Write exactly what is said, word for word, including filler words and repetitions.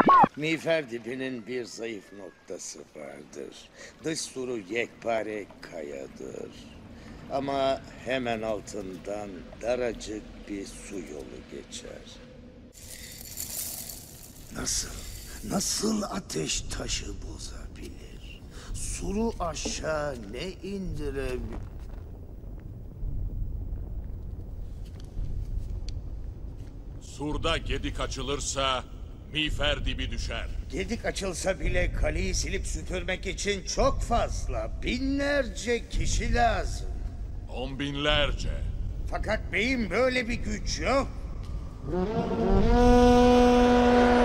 Miğfer dibinin bir zayıf noktası vardır. Dış suru yekpare kayadır. Ama hemen altından daracık bir su yolu geçer. Nasıl, nasıl ateş taşı bozabilir? Suru aşağı ne indirebilir? Surda gedik açılırsa miğfer dibi düşer. Gedik açılsa bile kaleyi silip süpürmek için çok fazla, binlerce kişi lazım. On binlerce. Fakat beyim böyle bir güç yok.